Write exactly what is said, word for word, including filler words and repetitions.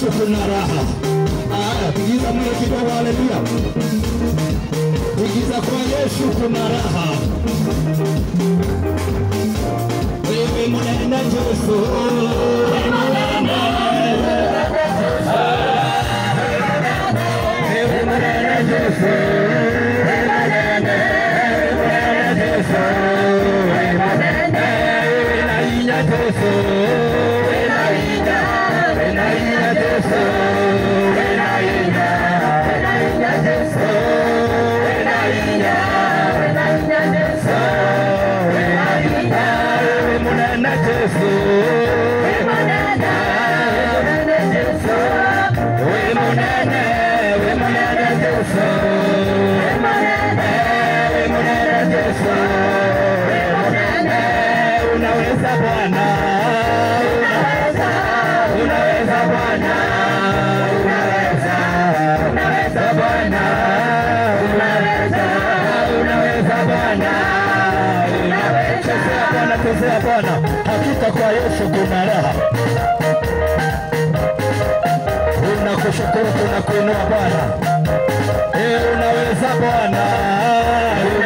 Yesu kuna raha. Ah, pigiza moyo kidogo, haleluya. Pigiza kwa Yesu kuna raha. Wewe mnenda Yesu. Wewe mnenda Yesu. Chezea Bwana, hakika kwa Yesu kuna raha. Unakushukuru, tunakuinua Bwana. Eh, unaweza Bwana.